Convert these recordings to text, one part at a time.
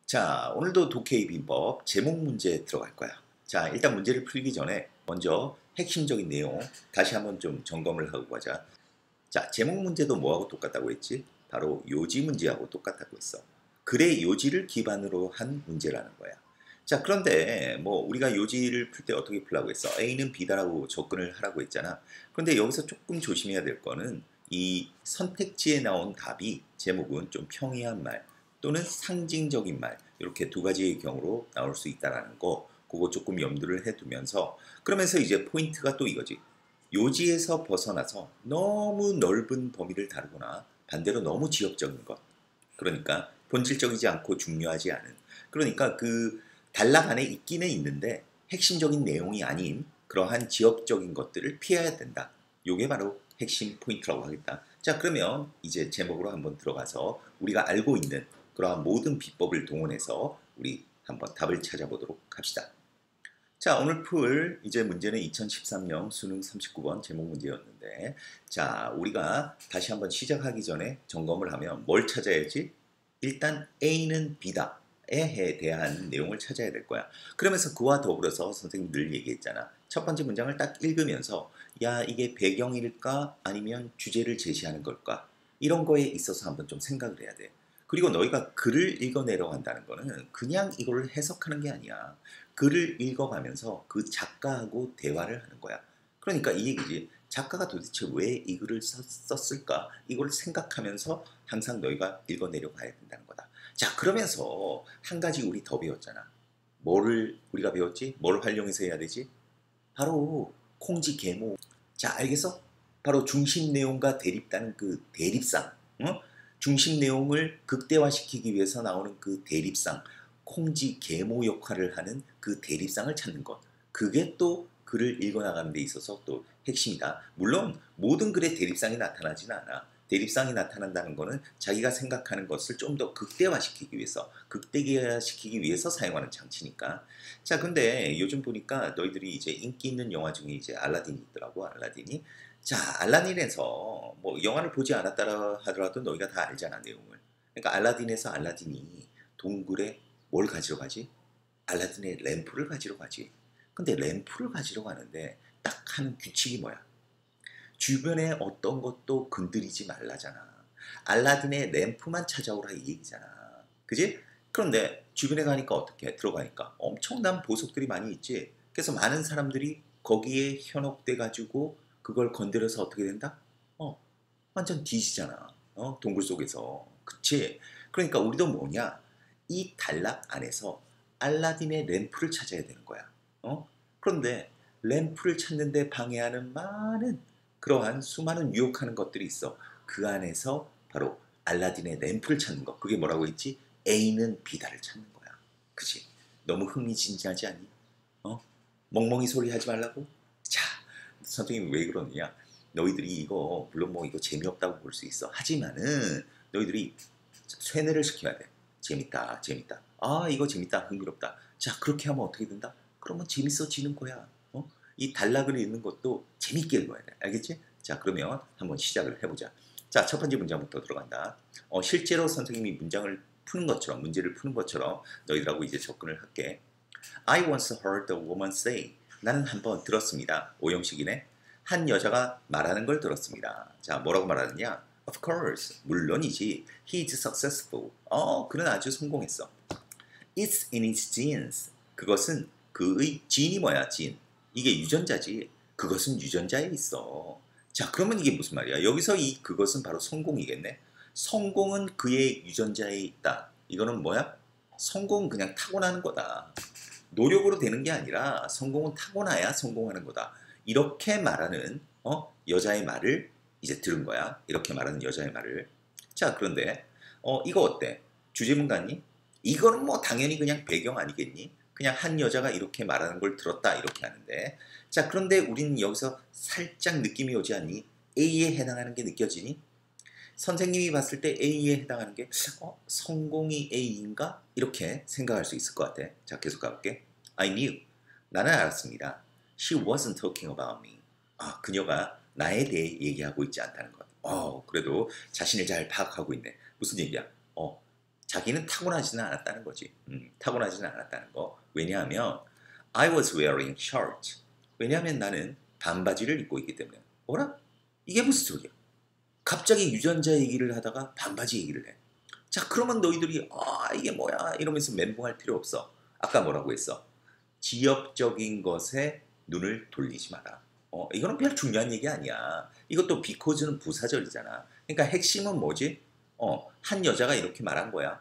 자, 오늘도 독해의 비법 제목 문제 들어갈 거야. 자, 일단 문제를 풀기 전에 먼저 핵심적인 내용 다시 한번 좀 점검을 하고 가자. 자, 제목 문제도 뭐하고 똑같다고 했지? 바로 요지 문제하고 똑같다고 했어. 글의 요지를 기반으로 한 문제라는 거야. 자, 그런데 뭐 우리가 요지를 풀 때 어떻게 풀라고 했어? A는 B다라고 접근을 하라고 했잖아. 그런데 여기서 조금 조심해야 될 거는 이 선택지에 나온 답이 제목은 좀 평이한 말 또는 상징적인 말 이렇게 두 가지의 경우로 나올 수 있다는 거 그거 조금 염두를 해두면서 그러면서 이제 포인트가 또 이거지. 요지에서 벗어나서 너무 넓은 범위를 다루거나 반대로 너무 지역적인 것. 그러니까 본질적이지 않고 중요하지 않은. 그러니까 그 단락 안에 있기는 있는데 핵심적인 내용이 아닌 그러한 지역적인 것들을 피해야 된다. 요게 바로 핵심 포인트라고 하겠다. 자, 그러면 이제 제목으로 한번 들어가서 우리가 알고 있는 그러한 모든 비법을 동원해서 우리 한번 답을 찾아보도록 합시다. 자, 오늘 풀 이제 문제는 2013년 수능 39번 제목 문제였는데, 자, 우리가 다시 한번 시작하기 전에 점검을 하면 뭘 찾아야지? 일단 A는 B다에 대한 내용을 찾아야 될 거야. 그러면서 그와 더불어서 선생님 늘 얘기했잖아. 첫 번째 문장을 딱 읽으면서 야, 이게 배경일까 아니면 주제를 제시하는 걸까? 이런 거에 있어서 한번 좀 생각을 해야 돼. 그리고 너희가 글을 읽어내려고 한다는 거는 그냥 이걸 해석하는 게 아니야. 글을 읽어가면서 그 작가하고 대화를 하는 거야. 그러니까 이 얘기지. 작가가 도대체 왜 이 글을 썼을까? 이걸 생각하면서 항상 너희가 읽어내려 가야 된다는 거다. 자, 그러면서 한 가지 우리 더 배웠잖아. 뭐를 우리가 배웠지? 뭘 활용해서 해야 되지? 바로 콩지 계모. 자, 알겠어? 바로 중심 내용과 대립다는 그 대립상. 어? 중심 내용을 극대화시키기 위해서 나오는 그 대립상. 콩지 계모 역할을 하는 그 대립상을 찾는 것. 그게 또 글을 읽어나가는 데 있어서 또 핵심이다. 물론 모든 글에 대립상이 나타나지는 않아. 대립상이 나타난다는 것은 자기가 생각하는 것을 좀 더 극대화시키기 위해서 사용하는 장치니까. 자, 근데 요즘 보니까 너희들이 이제 인기 있는 영화 중에 이제 알라딘이 있더라고, 알라딘이. 자, 알라딘에서 뭐 영화를 보지 않았다 하더라도 너희가 다 알잖아, 내용을. 그러니까 알라딘에서 알라딘이 동굴에 뭘 가지러 가지? 알라딘의 램프를 가지러 가지. 근데 램프를 가지러 가는데 딱 하는 규칙이 뭐야? 주변에 어떤 것도 건드리지 말라잖아. 알라딘의 램프만 찾아오라 이 얘기잖아. 그지? 그런데 주변에 가니까 어떻게 해? 들어가니까 엄청난 보석들이 많이 있지. 그래서 많은 사람들이 거기에 현혹돼 가지고 그걸 건드려서 어떻게 된다? 어, 완전 뒤지잖아. 동굴 속에서. 그치? 그러니까 우리도 뭐냐? 이 단락 안에서 알라딘의 램프를 찾아야 되는 거야. 그런데 램프를 찾는데 방해하는 많은 그러한 수많은 유혹하는 것들이 있어. 그 안에서 바로 알라딘의 램프를 찾는 거. 그게 뭐라고 했지? A는 B다를 찾는 거야. 그치? 너무 흥미진진하지 않니? 어? 멍멍이 소리 하지 말라고? 자, 선생님이 왜 그러느냐? 너희들이 이거 물론 뭐 이거 재미없다고 볼 수 있어. 하지만은 너희들이 쇠뇌를 시켜야 돼. 재밌다, 재밌다. 아, 이거 재밌다, 흥미롭다. 자, 그렇게 하면 어떻게 된다? 그러면 재밌어지는 거야. 이 단락을 읽는 것도 재밌게 읽어야 돼. 알겠지? 자, 그러면 한번 시작을 해보자. 자, 첫 번째 문장부터 들어간다. 실제로 선생님이 문장을 푸는 것처럼, 문제를 푸는 것처럼 너희들하고 이제 접근을 할게. I once heard a woman say. 나는 한번 들었습니다. 오형식이네. 한 여자가 말하는 걸 들었습니다. 자, 뭐라고 말하느냐? Of course. 물론이지. He's successful. 그는 아주 성공했어. It's in his genes. 그것은 그의 진이 뭐야, 진. 이게 유전자지. 그것은 유전자에 있어. 자, 그러면 이게 무슨 말이야? 여기서 이 그것은 바로 성공이겠네. 성공은 그의 유전자에 있다. 이거는 뭐야? 성공은 그냥 타고나는 거다. 노력으로 되는 게 아니라 성공은 타고나야 성공하는 거다. 이렇게 말하는 여자의 말을 이제 들은 거야. 이렇게 말하는 여자의 말을. 자, 그런데 이거 어때? 주제문 같니? 이거는 뭐 당연히 그냥 배경 아니겠니? 그냥 한 여자가 이렇게 말하는 걸 들었다 이렇게 하는데. 자, 그런데 우리는 여기서 살짝 느낌이 오지 않니? A에 해당하는 게 느껴지니? 선생님이 봤을 때 A에 해당하는 게 성공이 A인가? 이렇게 생각할 수 있을 것 같아. 자, 계속 가볼게. I knew. 나는 알았습니다. She wasn't talking about me. 그녀가 나에 대해 얘기하고 있지 않다는 것. 그래도 자신을 잘 파악하고 있네. 무슨 얘기야? 자기는 타고나지는 않았다는 거지. 타고나지는 않았다는 거. 왜냐하면 I was wearing shorts. 왜냐하면 나는 반바지를 입고 있기 때문에. 어라? 이게 무슨 소리야? 갑자기 유전자 얘기를 하다가 반바지 얘기를 해. 자, 그러면 너희들이 이게 뭐야 이러면서 멘붕할 필요 없어. 아까 뭐라고 했어? 지엽적인 것에 눈을 돌리지 마라. 이거는 별 중요한 얘기 아니야. 이것도 because는 부사절이잖아. 그러니까 핵심은 뭐지? 한 여자가 이렇게 말한 거야.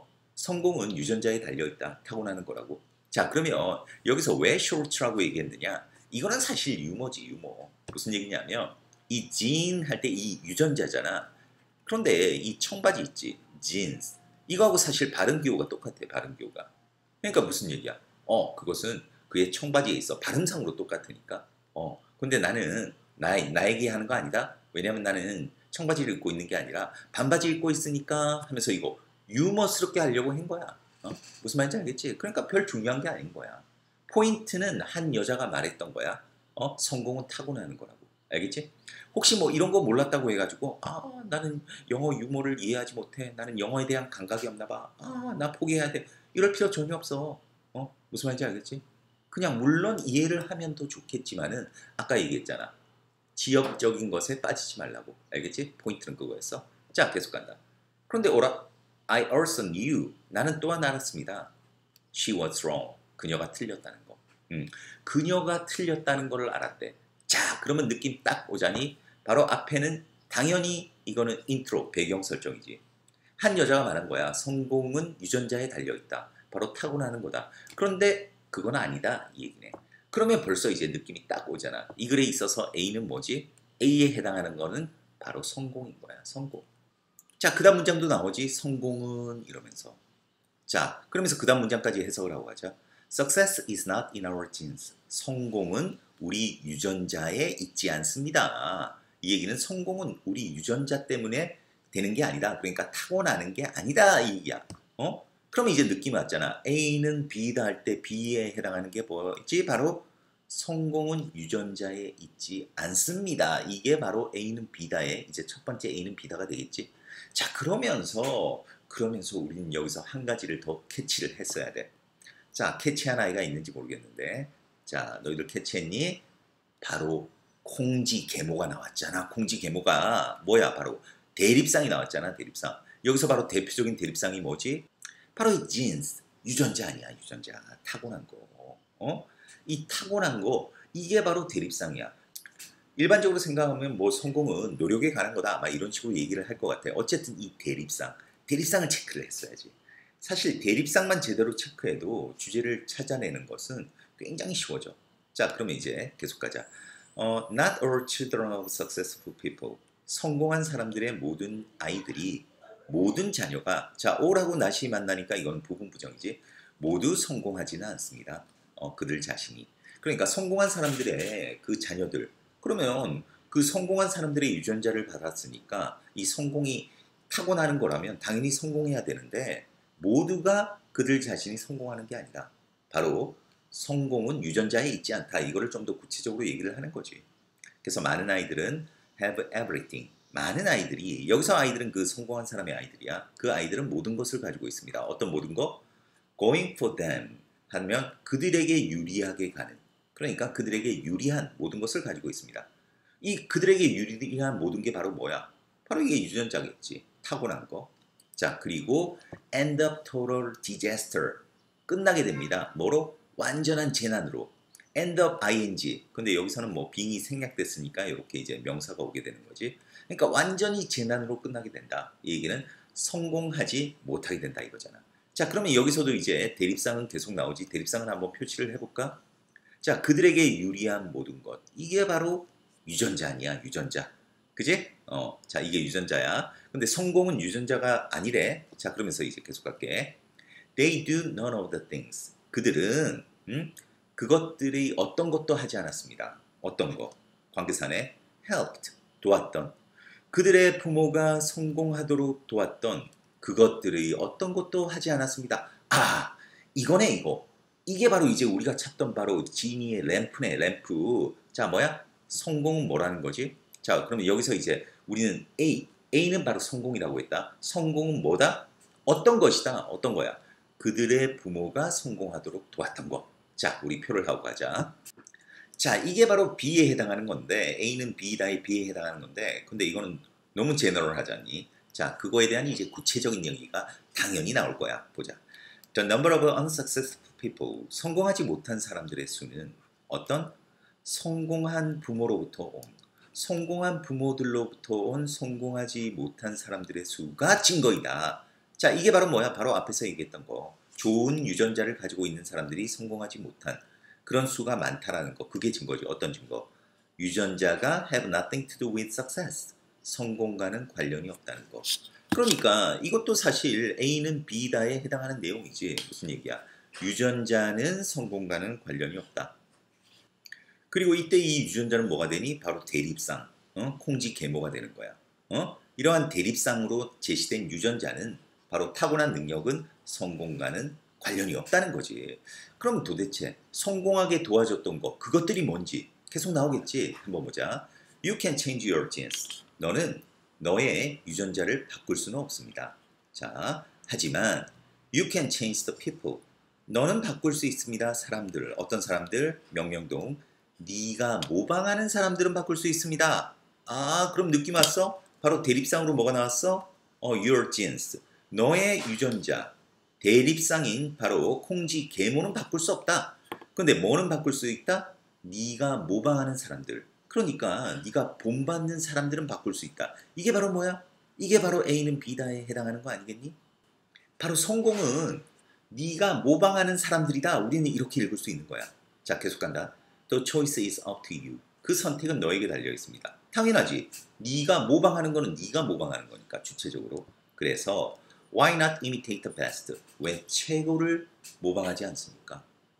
성공은 유전자에 달려있다. 타고나는 거라고. 자, 그러면 여기서 왜 shorts라고 얘기했느냐? 이거는 사실 유머지, 유머. 무슨 얘기냐면 이 gene 할 때 이 유전자잖아. 그런데 이 청바지 있지, jeans. 이거하고 사실 발음 기호가 똑같아, 발음 기호가. 그러니까 무슨 얘기야? 그것은 그의 청바지에 있어. 발음상으로 똑같으니까. 근데 나는 나에게 하는 거 아니다. 왜냐면 나는 청바지를 입고 있는 게 아니라 반바지 입고 있으니까 하면서 이거 유머스럽게 하려고 한 거야. 무슨 말인지 알겠지? 그러니까 별 중요한 게 아닌 거야. 포인트는 한 여자가 말했던 거야. 성공은 타고나는 거라고. 알겠지? 혹시 뭐 이런 거 몰랐다고 해가지고 나는 영어 유머를 이해하지 못해. 나는 영어에 대한 감각이 없나 봐. 나 포기해야 돼. 이럴 필요 전혀 없어. 무슨 말인지 알겠지? 그냥 물론 이해를 하면 더 좋겠지만은 아까 얘기했잖아. 지역적인 것에 빠지지 말라고. 알겠지? 포인트는 그거였어. 자, 계속 간다. 그런데 오라 I also knew. 나는 또한 알았습니다. She was wrong. 그녀가 틀렸다는 거. 그녀가 틀렸다는 거를 알았대. 자, 그러면 느낌 딱 오자니 바로 앞에는 당연히 이거는 인트로, 배경 설정이지. 한 여자가 말한 거야. 성공은 유전자에 달려있다. 바로 타고나는 거다. 그런데 그건 아니다 이 얘기네. 그러면 벌써 이제 느낌이 딱 오잖아. 이 글에 있어서 A는 뭐지? A에 해당하는 거는 바로 성공인 거야. 성공. 자, 그 다음 문장도 나오지. 성공은 이러면서. 자, 그러면서 그 다음 문장까지 해석을 하고 가자. Success is not in our genes. 성공은 우리 유전자에 있지 않습니다. 이 얘기는 성공은 우리 유전자 때문에 되는 게 아니다. 그러니까 타고나는 게 아니다 이 얘기야. 그러면 이제 느낌이 왔잖아. A는 B다 할 때 B에 해당하는 게 뭐였지? 바로 성공은 유전자에 있지 않습니다. 이게 바로 A는 B다의 이제 첫 번째 A는 B다가 되겠지. 자, 그러면서 우리는 여기서 한 가지를 더 캐치를 했어야 돼. 자, 캐치한 아이가 있는지 모르겠는데, 자, 너희들 캐치했니? 바로 콩지계모가 나왔잖아. 콩지계모가 뭐야? 바로 대립상이 나왔잖아. 대립상. 여기서 바로 대표적인 대립상이 뭐지? 바로 이 jeans. 유전자 아니야. 유전자. 타고난 거. 이 타고난 거 이게 바로 대립상이야. 일반적으로 생각하면 뭐 성공은 노력에 관한 거다. 아마 이런 식으로 얘기를 할 것 같아. 어쨌든 이 대립상을 체크를 했어야지. 사실 대립상만 제대로 체크해도 주제를 찾아내는 것은 굉장히 쉬워져. 자, 그러면 이제 계속 가자. Not all children of successful people. 성공한 사람들의 모든 아이들이, 모든 자녀가, 자, all하고 not이 만나니까 이건 부분부정이지. 모두 성공하지는 않습니다. 그들 자신이. 그러니까 성공한 사람들의 그 자녀들, 그러면 그 성공한 사람들의 유전자를 받았으니까 이 성공이 타고나는 거라면 당연히 성공해야 되는데 모두가 그들 자신이 성공하는 게 아니라 바로 성공은 유전자에 있지 않다. 이거를 좀 더 구체적으로 얘기를 하는 거지. 그래서 많은 아이들은 have everything. 많은 아이들이, 여기서 아이들은 그 성공한 사람의 아이들이야. 그 아이들은 모든 것을 가지고 있습니다. 어떤 모든 거? Going for them 하면 그들에게 유리하게 가는. 그러니까 그들에게 유리한 모든 것을 가지고 있습니다. 이 그들에게 유리한 모든 게 바로 뭐야? 바로 이게 유전자겠지. 타고난 거. 자, 그리고 end up total disaster. 끝나게 됩니다. 뭐로? 완전한 재난으로. end up ing. 근데 여기서는 뭐 being이 생략됐으니까 이렇게 이제 명사가 오게 되는 거지. 그러니까 완전히 재난으로 끝나게 된다. 이 얘기는 성공하지 못하게 된다 이거잖아. 자, 그러면 여기서도 이제 대립상은 계속 나오지. 대립상은 한번 표시를 해볼까? 자, 그들에게 유리한 모든 것. 이게 바로 유전자 아니야, 유전자. 그지? 자, 이게 유전자야. 근데 성공은 유전자가 아니래. 자, 그러면서 이제 계속 갈게. They do none of the things. 그들은 그것들이 어떤 것도 하지 않았습니다. 어떤 거? 관계사네. helped. 도왔던. 그들의 부모가 성공하도록 도왔던 그것들이 어떤 것도 하지 않았습니다. 이거네 이거. 이게 바로 이제 우리가 찾던 바로 지니의 램프네, 램프. 자, 뭐야? 성공은 뭐라는 거지? 자, 그러면 여기서 이제 우리는 A는 바로 성공이라고 했다. 성공은 뭐다? 어떤 것이다. 어떤 거야? 그들의 부모가 성공하도록 도왔던 거. 자, 우리 표를 하고 가자. 자, 이게 바로 B에 해당하는 건데 A는 B다의 B에 해당하는 건데 근데 이거는 너무 제너럴하지 않니? 자, 그거에 대한 이제 구체적인 얘기가 당연히 나올 거야. 보자. The number of unsuccessful people. 성공하지 못한 사람들의 수는 어떤 성공한 부모로부터 온 성공한 부모들로부터 온 성공하지 못한 사람들의 수가 증거이다. 자, 이게 바로 뭐야? 바로 앞에서 얘기했던 거. 좋은 유전자를 가지고 있는 사람들이 성공하지 못한 그런 수가 많다라는 거. 그게 증거죠. 어떤 증거? 유전자가 have nothing to do with success. 성공과는 관련이 없다는 거. 그러니까 이것도 사실 A는 B다에 해당하는 내용이지. 무슨 얘기야? 유전자는 성공과는 관련이 없다. 그리고 이때 이 유전자는 뭐가 되니? 바로 대립상, 콩지계모가 되는 거야. 이러한 대립상으로 제시된 유전자는 바로 타고난 능력은 성공과는 관련이 없다는 거지. 그럼 도대체 성공하게 도와줬던 거, 그것들이 뭔지 계속 나오겠지. 한번 보자. You can change your genes. 너는 너의 유전자를 바꿀 수는 없습니다. 자, 하지만 You can change the people. 너는 바꿀 수 있습니다. 사람들. 어떤 사람들? 명령동. 네가 모방하는 사람들은 바꿀 수 있습니다. 아, 그럼 느낌 왔어? 바로 대립상으로 뭐가 나왔어? Your genes. 너의 유전자. 대립상인 바로 콩지 계모는 바꿀 수 없다. 근데 뭐는 바꿀 수 있다? 네가 모방하는 사람들. 그러니까 네가 본받는 사람들은 바꿀 수 있다. 이게 바로 뭐야? 이게 바로 A는 B다에 해당하는 거 아니겠니? 바로 성공은 네가 모방하는 사람들이다. 우리는 이렇게 읽을 수 있는 거야. 자, 계속 간다. The choice is up to you. 그 선택은 너에게 달려 있습니다. 당연하지. 네가 모방하는 거는 네가 모방하는 거니까 주체적으로. 그래서 why not imitate the best? 왜 최고를 모방하지 않습니까?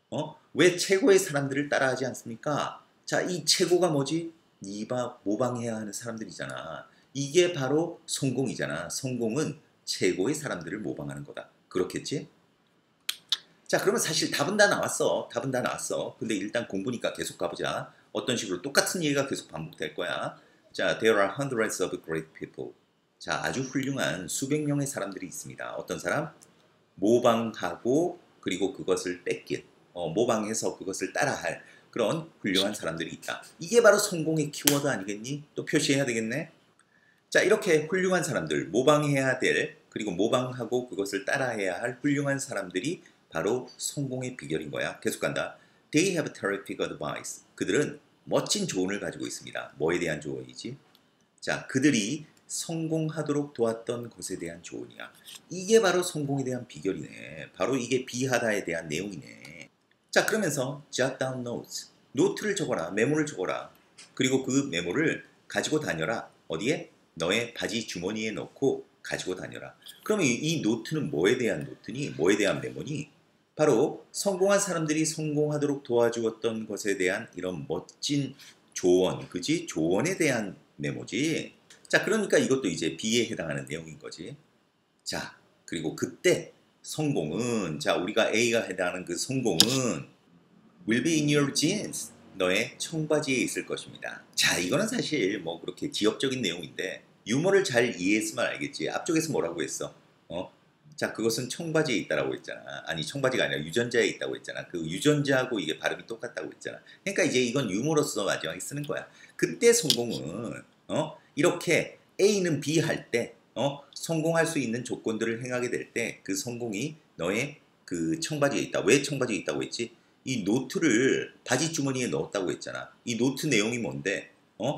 왜 최고의 사람들을 따라하지 않습니까? 자, 이 최고가 뭐지? 네가 모방해야 하는 사람들이잖아. 이게 바로 성공이잖아. 성공은 최고의 사람들을 모방하는 거다. 그렇겠지? 자, 그러면 사실 답은 다 나왔어. 답은 다 나왔어. 근데 일단 공부니까 계속 가보자. 어떤 식으로 똑같은 얘기가 계속 반복될 거야. 자, there are hundreds of great people. 자, 아주 훌륭한 수백 명의 사람들이 있습니다. 어떤 사람? 모방하고 그리고 그것을 뺏긴, 모방해서 그것을 따라할 그런 훌륭한 사람들이 있다. 이게 바로 성공의 키워드 아니겠니? 또 표시해야 되겠네. 자, 이렇게 훌륭한 사람들, 모방해야 될, 그리고 모방하고 그것을 따라해야 할 훌륭한 사람들이 바로 성공의 비결인 거야. 계속 간다. They have terrific advice. 그들은 멋진 조언을 가지고 있습니다. 뭐에 대한 조언이지? 자, 그들이 성공하도록 도왔던 것에 대한 조언이야. 이게 바로 성공에 대한 비결이네. 바로 이게 비하다에 대한 내용이네. 자, 그러면서 jot down notes. 노트를 적어라. 메모를 적어라. 그리고 그 메모를 가지고 다녀라. 어디에? 너의 바지 주머니에 넣고 가지고 다녀라. 그러면 이 노트는 뭐에 대한 노트니? 뭐에 대한 메모니? 바로 성공한 사람들이 성공하도록 도와주었던 것에 대한 이런 멋진 조언, 그지? 조언에 대한 메모지. 자, 그러니까 이것도 이제 B에 해당하는 내용인 거지. 자, 그리고 그때 성공은, 자, 우리가 A가 해당하는 그 성공은 will be in your jeans. 너의 청바지에 있을 것입니다. 자, 이거는 사실 뭐 그렇게 지엽적인 내용인데 유머를 잘 이해했으면 알겠지. 앞쪽에서 뭐라고 했어? 자, 그것은 청바지에 있다라고 했잖아. 아니, 청바지가 아니라 유전자에 있다고 했잖아. 그 유전자하고 이게 발음이 똑같다고 했잖아. 그러니까 이제 이건 유머로서 마지막에 쓰는 거야. 그때 성공은 이렇게 A는 B 할 때 성공할 수 있는 조건들을 행하게 될 때 그 성공이 너의 그 청바지에 있다. 왜 청바지에 있다고 했지? 이 노트를 바지 주머니에 넣었다고 했잖아. 이 노트 내용이 뭔데?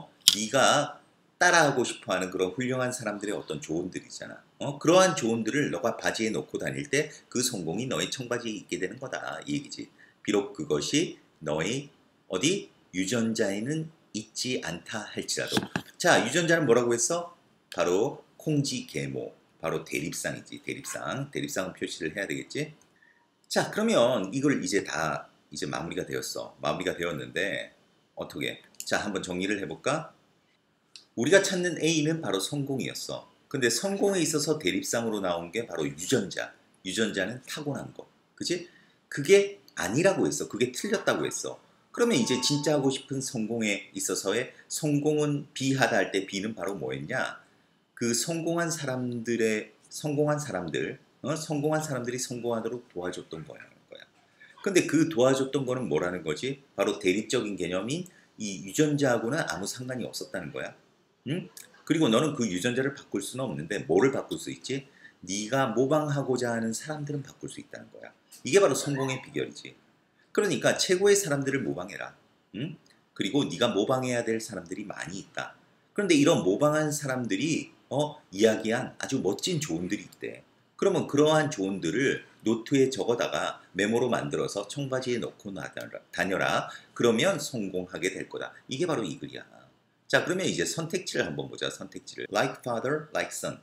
네가 따라하고 싶어하는 그런 훌륭한 사람들의 어떤 조언들이잖아. 그러한 조언들을 너가 바지에 넣고 다닐 때 그 성공이 너의 청바지에 있게 되는 거다. 이 얘기지. 비록 그것이 너의 어디? 유전자에는 있지 않다 할지라도. 자, 유전자는 뭐라고 했어? 바로 콩지계모. 바로 대립상이지. 대립상. 대립상은 표시를 해야 되겠지? 자, 그러면 이걸 이제 다 이제 마무리가 되었어. 마무리가 되었는데 어떻게? 자, 한번 정리를 해볼까? 우리가 찾는 A는 바로 성공이었어. 근데 성공에 있어서 대립상으로 나온 게 바로 유전자. 유전자는 타고난 거. 그치? 그게 아니라고 했어. 그게 틀렸다고 했어. 그러면 이제 진짜 하고 싶은 성공에 있어서의 성공은 B하다 할 때 B는 바로 뭐였냐? 그 성공한 사람들, 성공한 사람들이 성공하도록 도와줬던 거라는 거야. 근데 그 도와줬던 거는 뭐라는 거지? 바로 대립적인 개념인 이 유전자하고는 아무 상관이 없었다는 거야. 응? 그리고 너는 그 유전자를 바꿀 수는 없는데 뭐를 바꿀 수 있지? 네가 모방하고자 하는 사람들은 바꿀 수 있다는 거야. 이게 바로 성공의 비결이지. 그러니까 최고의 사람들을 모방해라. 응? 그리고 네가 모방해야 될 사람들이 많이 있다. 그런데 이런 모방한 사람들이 이야기한 아주 멋진 조언들이 있대. 그러면 그러한 조언들을 노트에 적어다가 메모로 만들어서 청바지에 넣고 다녀라. 그러면 성공하게 될 거다. 이게 바로 이 글이야. 자, 그러면 이제 선택지를 한번 보자. 선택지를. Like father, like son.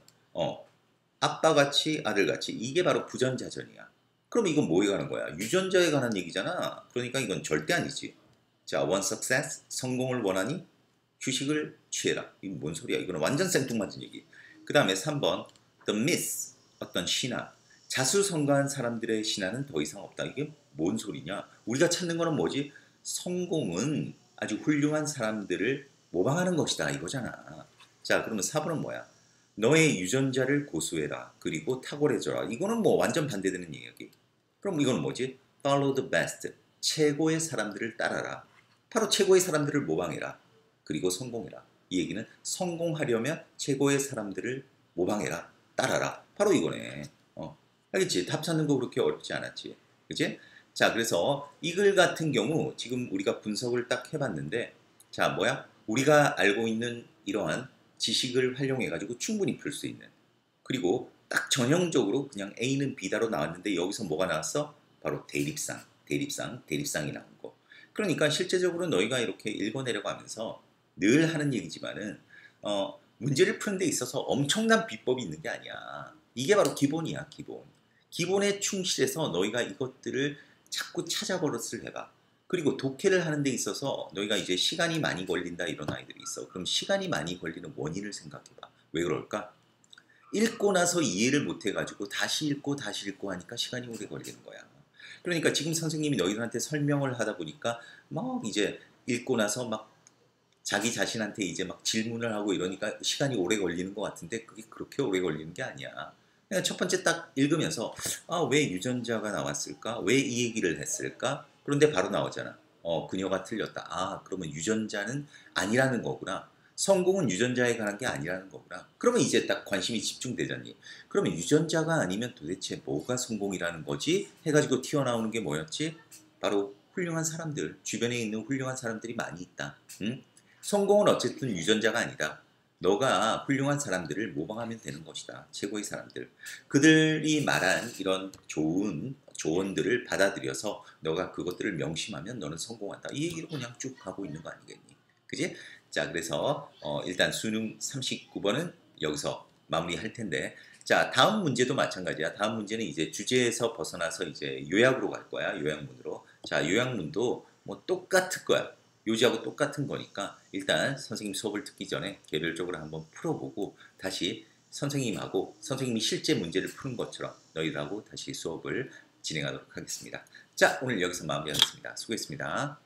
아빠같이 아들같이. 이게 바로 부전자전이야. 그럼 이건 뭐에 관한 거야? 유전자에 관한 얘기잖아. 그러니까 이건 절대 아니지. 자, one success. 성공을 원하니? 휴식을 취해라. 이건 뭔 소리야? 이거는 완전 생뚱맞은 얘기. 그 다음에 3번. The myth. 어떤 신화. 자수성가한 사람들의 신화는 더 이상 없다. 이게 뭔 소리냐? 우리가 찾는 거는 뭐지? 성공은 아주 훌륭한 사람들을 모방하는 것이다. 이거잖아. 자, 그러면 4번은 뭐야? 너의 유전자를 고수해라. 그리고 탁월해져라. 이거는 뭐 완전 반대되는 이야기. 그럼 이건 뭐지? Follow the best. 최고의 사람들을 따라라. 바로 최고의 사람들을 모방해라. 그리고 성공해라. 이 얘기는 성공하려면 최고의 사람들을 모방해라. 따라라. 바로 이거네. 알겠지? 답 찾는 거 그렇게 어렵지 않았지. 그치? 자, 그래서 이 글 같은 경우 지금 우리가 분석을 딱 해봤는데, 자, 뭐야? 우리가 알고 있는 이러한 지식을 활용해가지고 충분히 풀 수 있는. 그리고 딱 전형적으로 그냥 A는 B다로 나왔는데 여기서 뭐가 나왔어? 바로 대립상이 나온 거. 그러니까 실제적으로 너희가 이렇게 읽어내려가면서 늘 하는 얘기지만은 문제를 푸는 데 있어서 엄청난 비법이 있는 게 아니야. 이게 바로 기본이야, 기본. 기본에 충실해서 너희가 이것들을 자꾸 찾아버릇을 해봐. 그리고 독해를 하는 데 있어서 너희가 이제 시간이 많이 걸린다 이런 아이들이 있어. 그럼 시간이 많이 걸리는 원인을 생각해봐. 왜 그럴까? 읽고 나서 이해를 못해가지고 다시 읽고 하니까 시간이 오래 걸리는 거야. 그러니까 지금 선생님이 너희들한테 설명을 하다 보니까 막 이제 읽고 나서 막 자기 자신한테 이제 막 질문을 하고 이러니까 시간이 오래 걸리는 것 같은데 그게 그렇게 오래 걸리는 게 아니야. 그러니까 첫 번째 딱 읽으면서 왜 유전자가 나왔을까? 왜 이 얘기를 했을까? 그런데 바로 나오잖아. 그녀가 틀렸다. 그러면 유전자는 아니라는 거구나. 성공은 유전자에 관한 게 아니라는 거구나. 그러면 이제 딱 관심이 집중되잖니. 그러면 유전자가 아니면 도대체 뭐가 성공이라는 거지? 해가지고 튀어나오는 게 뭐였지? 바로 훌륭한 사람들, 주변에 있는 훌륭한 사람들이 많이 있다. 응? 성공은 어쨌든 유전자가 아니다. 너가 훌륭한 사람들을 모방하면 되는 것이다. 최고의 사람들. 그들이 말한 이런 좋은 조언들을 받아들여서 너가 그것들을 명심하면 너는 성공한다. 이 얘기로 그냥 쭉 가고 있는 거 아니겠니? 그지? 자, 그래서 일단 수능 39번은 여기서 마무리할 텐데, 자, 다음 문제도 마찬가지야. 다음 문제는 이제 주제에서 벗어나서 이제 요약으로 갈 거야. 요약문으로. 자, 요약문도 뭐 똑같을 거야. 요지하고 똑같은 거니까 일단 선생님 수업을 듣기 전에 개별적으로 한번 풀어보고 다시 선생님이 실제 문제를 푸는 것처럼 너희들하고 다시 수업을 진행하도록 하겠습니다. 자, 오늘 여기서 마무리하겠습니다. 수고했습니다.